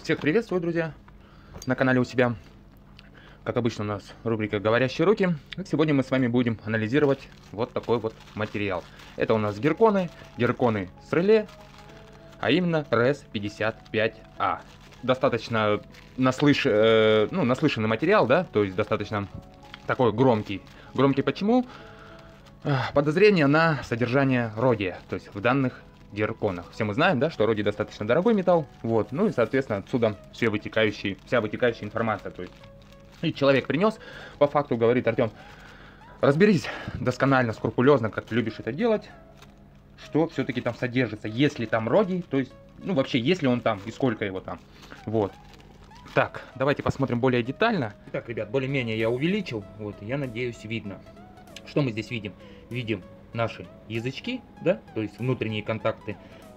Всех приветствую, друзья, на канале у себя. Как обычно, у нас рубрика «Говорящие руки». Сегодня мы с вами будем анализировать вот такой вот материал. Это у нас герконы с реле, а именно RS55A. Достаточно наслышанный материал, да, то есть достаточно такой громкий. Громкий почему? Подозрение на содержание родия, то есть в данных герконах. Все мы знаем, да, что родий достаточно дорогой металл, вот, ну и, соответственно, отсюда вся вытекающая информация, то есть. И человек принес, по факту говорит: Артем, разберись досконально, скрупулезно, как ты любишь это делать, что все-таки там содержится, если там родий, то есть, ну вообще, если он там и сколько его там, вот. Так, давайте посмотрим более детально. Итак, ребят, более-менее я увеличил, вот, я надеюсь, видно. Что мы здесь видим? Видим наши язычки, да, то есть внутренние контакты.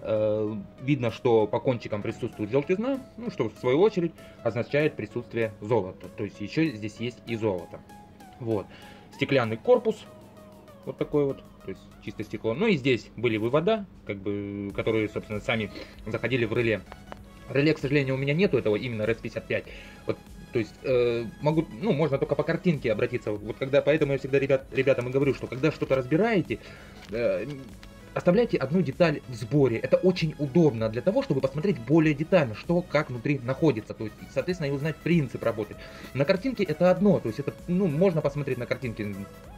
Видно, что по кончикам присутствует желтизна, ну, что в свою очередь означает присутствие золота. То есть еще здесь есть и золото. Вот. Стеклянный корпус, вот такой вот, то есть чисто стекло. Ну и здесь были вывода, как бы, которые, собственно, сами заходили в реле. Реле, к сожалению, у меня нету этого именно RS55. Вот, то есть можно только по картинке обратиться. Вот когда, поэтому я всегда ребятам и говорю, что когда что-то разбираете, оставляйте одну деталь в сборе. Это очень удобно для того, чтобы посмотреть более детально, что как внутри находится. То есть, соответственно, и узнать принцип работы. На картинке это одно, то есть это, можно посмотреть на картинке,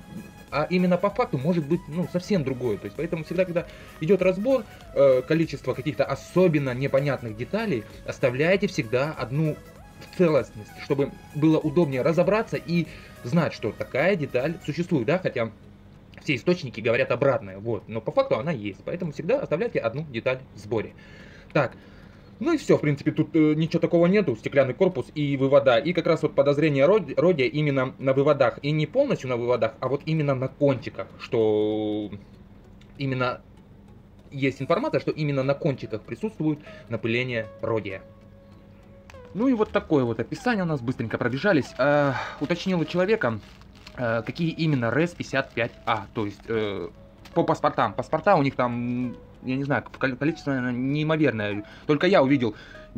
а именно по факту может быть, совсем другое. То есть, поэтому всегда, когда идет разбор, количество каких-то особенно непонятных деталей, оставляйте всегда одну в целостность, чтобы было удобнее разобраться и знать, что такая деталь существует, да, хотя все источники говорят обратное, вот, но по факту она есть, поэтому всегда оставляйте одну деталь в сборе. Так, ну и все, в принципе, тут ничего такого нету, стеклянный корпус и вывода, и как раз вот подозрение родия именно на выводах, и не полностью на выводах, а вот именно на кончиках, что именно есть информация, что именно на кончиках присутствует напыление родия. Ну и вот такое вот описание у нас, быстренько пробежались. Уточнил у человека, какие именно RS55A, то есть по паспортам. Паспорта у них там, я не знаю, количество, наверное, неимоверное. Только я увидел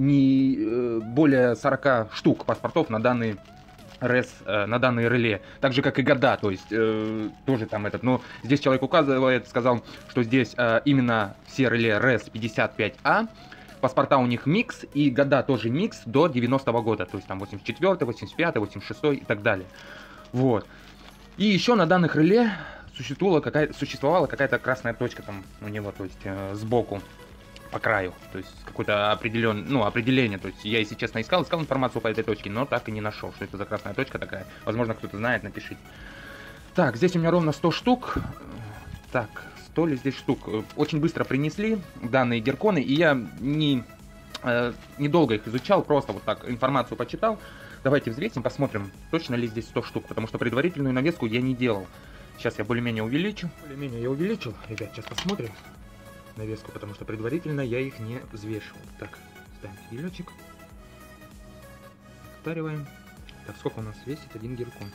не более 40 штук паспортов на данные на данные реле, так же как и года, то есть тоже там этот, но здесь человек указывает, сказал, что здесь именно все реле RS55A. Паспорта у них микс, и года тоже микс до 90-го года, то есть там 84, 85, 86 и так далее. Вот. И еще на данных реле существовала какая-то красная точка там у него, то есть сбоку, по краю, то есть какое-то определение, то есть я, если честно, искал информацию по этой точке, но так и не нашел, что это за красная точка такая. Возможно, кто-то знает, напишите. Так, здесь у меня ровно 100 штук. Так, 100 ли здесь штук. Очень быстро принесли данные герконы, и я недолго их изучал, просто вот так информацию почитал. Давайте взвесим, посмотрим, точно ли здесь 100 штук, потому что предварительную навеску я не делал. Сейчас я более-менее увеличу. Ребят, сейчас посмотрим навеску, потому что предварительно я их не взвешивал. Так, ставим фитилечек. Повторяем. Так, сколько у нас весит один геркон?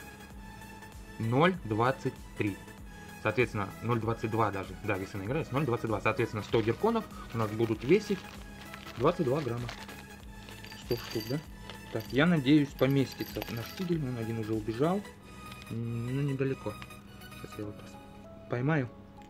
0,23. Соответственно, 0,22 даже. Да, если она играет, 0,22. Соответственно, 100 герконов у нас будут весить 22 грамма. 100 штук, да? Так, я надеюсь, поместится наш тигель. Он один уже убежал. Ну, недалеко. Сейчас я его поймаю.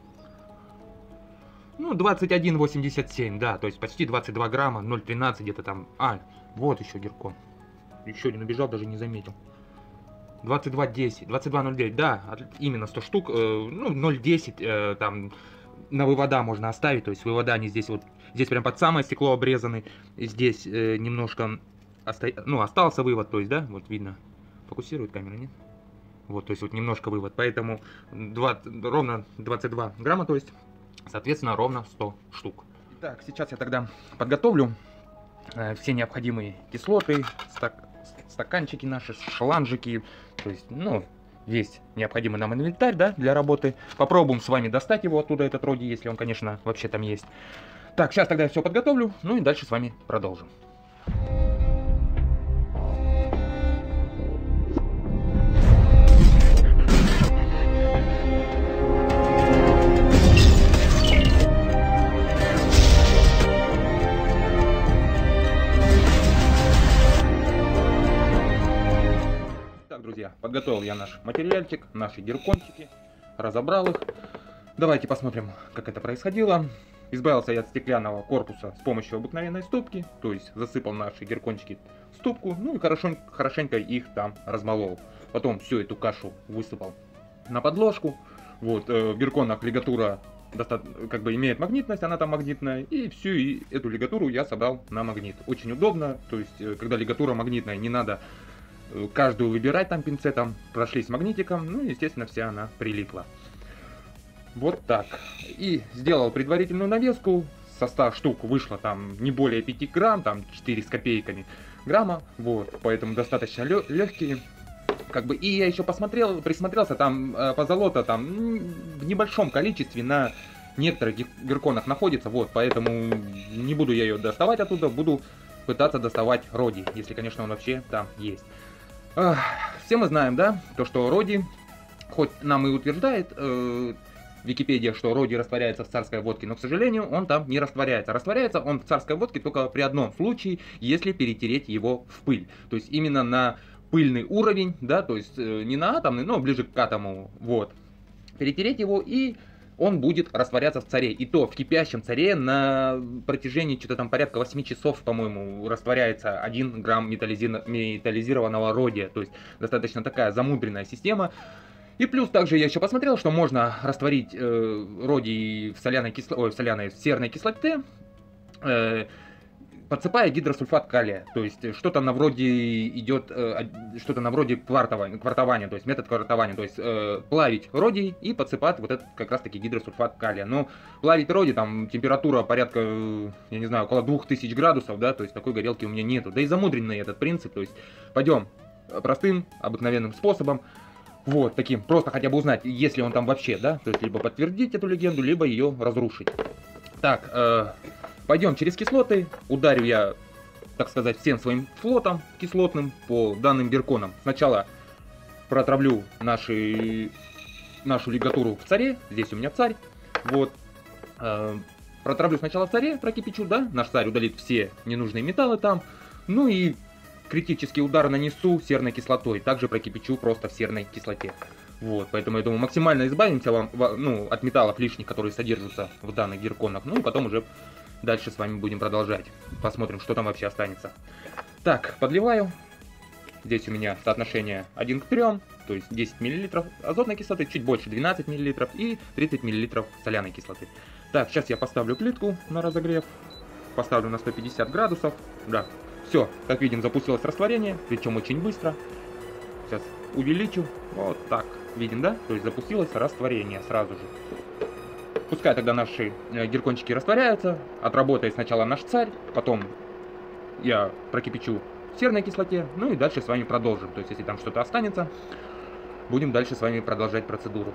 Ну, 21,87, да. То есть почти 22 грамма, 0,13 где-то там. Вот еще геркон. Еще один убежал, даже не заметил. 22,10, 22,09, да, именно 100 штук, 0,10 там на вывода можно оставить, то есть вывода они здесь вот, здесь прям под самое стекло обрезаны, здесь немножко остался вывод, то есть, да, вот видно, фокусирует камера, нет? Вот, то есть вот немножко вывод, поэтому ровно 22 грамма, то есть, соответственно, ровно 100 штук. Так, сейчас я тогда подготовлю все необходимые кислоты, стаканчики наши, шланжики, то есть, весь необходимый нам инвентарь, да, для работы. Попробуем с вами достать его оттуда, этот родий, если он, конечно, вообще там есть. Так, сейчас тогда я все подготовлю, ну и дальше с вами продолжим. принципе, подготовил я наш материальчик, наши гиркончики, разобрал их. Давайте посмотрим, как это происходило. Избавился я от стеклянного корпуса с помощью обыкновенной ступки, то есть засыпал наши гиркончики в ступку, ну и хорошенько их там размолол. Потом всю эту кашу высыпал на подложку. Вот, в гирконах лигатура как бы имеет магнитность, она там магнитная, и всю эту лигатуру я собрал на магнит. Очень удобно, то есть, когда лигатура магнитная, не надо каждую выбирать там пинцетом, прошлись магнитиком, ну и, естественно, вся она прилипла. Вот так. И сделал предварительную навеску. Со 100 штук вышло там не более 5 грамм, там 4 с копейками грамма. Вот, поэтому достаточно легкие. Как бы, и я еще присмотрелся, там позолота там в небольшом количестве на некоторых гирконах находится. Вот, поэтому не буду я ее доставать оттуда, буду пытаться доставать роди, если, конечно, он вообще там есть. Все мы знаем, да, то, что роди, хоть нам и утверждает Википедия, что роди растворяется в царской водке, но, к сожалению, он там не растворяется. Растворяется он в царской водке только при одном случае, если перетереть его в пыль. То есть именно на пыльный уровень, да, то есть не на атомный, но ближе к атому, вот. Перетереть его, и он будет растворяться в царе. И то в кипящем царе на протяжении что-то там порядка 8 часов, по-моему, растворяется 1 грамм металлизированного родия. То есть достаточно такая замудренная система. И плюс также я еще посмотрел, что можно растворить родий в серной кислоте, подсыпая гидросульфат калия. То есть что-то на вроде идет, что-то на вроде квартования, то есть метод квартования. То есть плавить родий и подсыпать вот этот как раз таки гидросульфат калия. Но плавить родий, там температура порядка, я не знаю, около 2000 градусов, да, то есть такой горелки у меня нету. Да и замудренный этот принцип, то есть пойдем простым, обыкновенным способом. Вот, таким, просто хотя бы узнать, если он там вообще, да, то есть либо подтвердить эту легенду, либо ее разрушить. Так, пойдем через кислоты, ударю я, так сказать, всем своим флотом кислотным по данным гирконам. Сначала протравлю нашу лигатуру в царе, здесь у меня царь, вот. Протравлю сначала в царе, прокипячу, да, наш царь удалит все ненужные металлы там, ну и критический удар нанесу серной кислотой, также прокипячу просто в серной кислоте. Вот, поэтому я думаю, максимально избавимся от металлов лишних, которые содержатся в данных гирконах. Ну и потом уже дальше с вами будем продолжать. Посмотрим, что там вообще останется. Так, подливаю. Здесь у меня соотношение 1 к 3, то есть 10 мл азотной кислоты, чуть больше 12 мл и 30 мл соляной кислоты. Так, сейчас я поставлю плитку на разогрев. Поставлю на 150 градусов. Да. Все, как видим, запустилось растворение, причем очень быстро. Сейчас увеличу. Вот так. Видим, да? То есть запустилось растворение сразу же. Пускай тогда наши гиркончики растворяются. Отработает сначала наш царь, потом я прокипячу в серной кислоте. Ну и дальше с вами продолжим. То есть если там что-то останется, будем дальше с вами продолжать процедуру.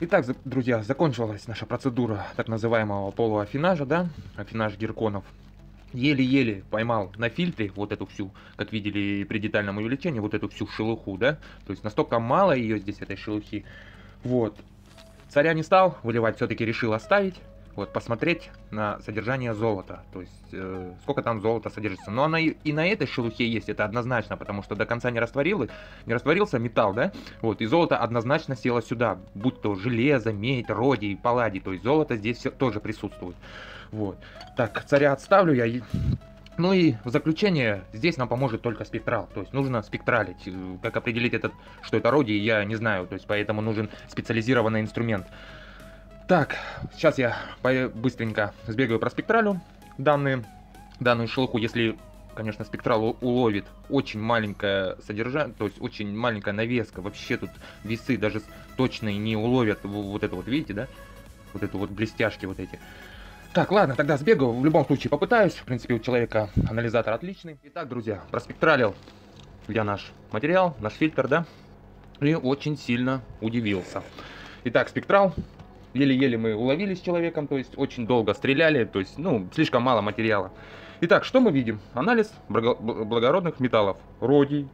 Итак, друзья, закончилась наша процедура так называемого полуафинажа, да, афинаж гирконов. Еле-еле поймал на фильтре вот эту всю, как видели при детальном увеличении, вот эту всю шелуху, да, то есть настолько мало ее здесь, этой шелухи. Вот, царя не стал выливать, все-таки решил оставить, вот, посмотреть на содержание золота, то есть сколько там золота содержится. Но она и на этой шелухе есть, это однозначно, потому что до конца не растворился металл, да, вот, и золото однозначно село сюда, будь то железо, медь, родий, палладий, то есть золото здесь тоже присутствует. Вот. Так, царя отставлю я. Ну и в заключение, здесь нам поможет только спектрал. То есть нужно спектралить. Как определить что это родий, я не знаю. То есть поэтому нужен специализированный инструмент. Так, сейчас я быстренько сбегаю про спектралю данную шелуху. Если, конечно, спектрал уловит очень маленькое содержание, то есть очень маленькая навеска. Вообще тут весы даже точные не уловят вот это вот, видите, да? Вот это вот блестяшки вот эти. Так, ладно, тогда сбегаю, в любом случае попытаюсь. В принципе, у человека анализатор отличный. Итак, друзья, проспектралил я наш материал, наш фильтр, да, и очень сильно удивился. Итак, спектрал, еле-еле мы уловили с человеком, то есть очень долго стреляли, то есть, ну, слишком мало материала. Итак, что мы видим? Анализ благородных металлов. Родий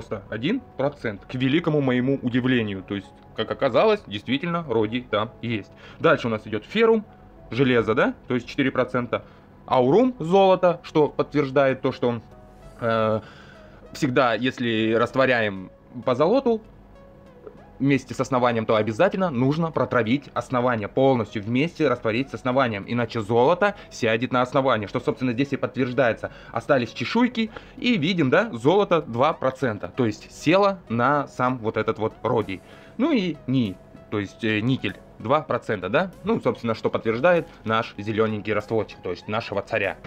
91%, к великому моему удивлению. То есть, как оказалось, действительно, родий там есть. Дальше у нас идет феррум. Железо, да, то есть 4%, аурум, золото, что подтверждает то, что всегда, если растворяем по золоту вместе с основанием, то обязательно нужно протравить основание, полностью вместе растворить с основанием, иначе золото сядет на основание, что, собственно, здесь и подтверждается. Остались чешуйки, и видим, да, золото 2%, то есть село на сам вот этот вот родий. Ну и то есть никель 2%, да? Ну, собственно, что подтверждает наш зелененький растворчик, то есть нашего царя.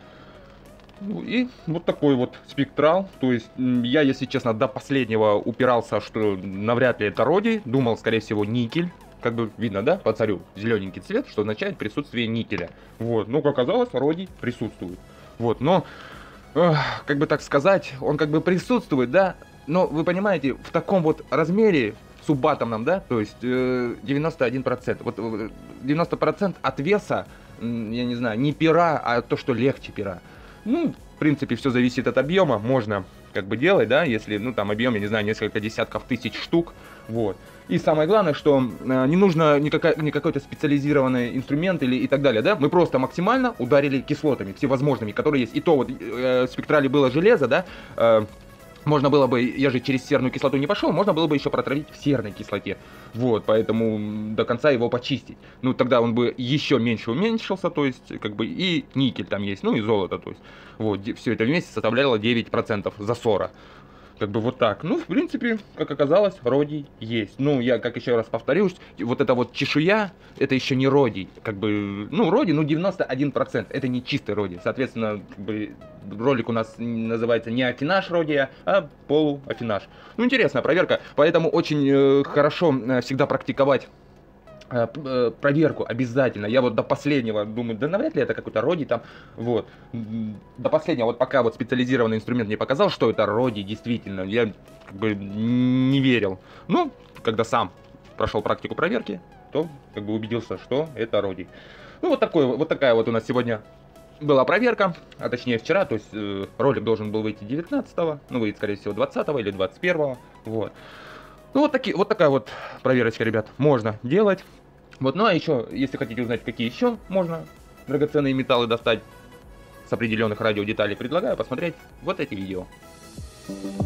Ну, и вот такой вот спектрал. То есть я, если честно, до последнего упирался, что навряд ли это родий. Думал, скорее всего, никель. Как бы видно, да, по царю зелененький цвет, что означает присутствие никеля. Вот, но, как оказалось, родий присутствует. Вот, но, как бы так сказать, он как бы присутствует, да? Но вы понимаете, в таком вот размере, субатомном, да, то есть 91%. Вот 90% от веса, я не знаю, не пера, а то, что легче пера. Ну, в принципе, все зависит от объема, можно как бы делать, да, если, ну, там объем, я не знаю, несколько десятков тысяч штук, вот. И самое главное, что не нужно не какой-то специализированный инструмент и так далее, да, мы просто максимально ударили кислотами всевозможными, которые есть. И то вот в спектрале было железо, да, можно было бы, я же через серную кислоту не пошел, можно было бы еще протравить в серной кислоте. Вот, поэтому до конца его почистить. Ну, тогда он бы еще меньше уменьшился, то есть, как бы, и никель там есть, ну, и золото, то есть. Вот, все это вместе составляло 9% засора. Как бы вот так. Ну, в принципе, как оказалось, родий есть. Ну, я, как еще раз повторюсь, вот эта вот чешуя, это еще не родий. Как бы, ну, родий, ну, 91%. Это не чистый родий. Соответственно, как бы, ролик у нас называется не афинаж родия, а полуафинаж. Ну, интересная проверка. Поэтому очень хорошо всегда практиковать проверку обязательно. Я вот до последнего думаю, да навряд ли это какой-то родий там, вот. До последнего, вот пока вот специализированный инструмент не показал, что это родий действительно, я как бы не верил. Ну, когда сам прошел практику проверки, то как бы убедился, что это родий. Ну, вот такая вот у нас сегодня была проверка, а точнее вчера, то есть ролик должен был выйти 19-го, ну, выйдет, скорее всего, 20-го или 21-го, вот. Ну, вот такая вот проверочка, ребят, можно делать. Вот, ну а еще, если хотите узнать, какие еще можно драгоценные металлы достать с определенных радиодеталей, предлагаю посмотреть вот эти видео.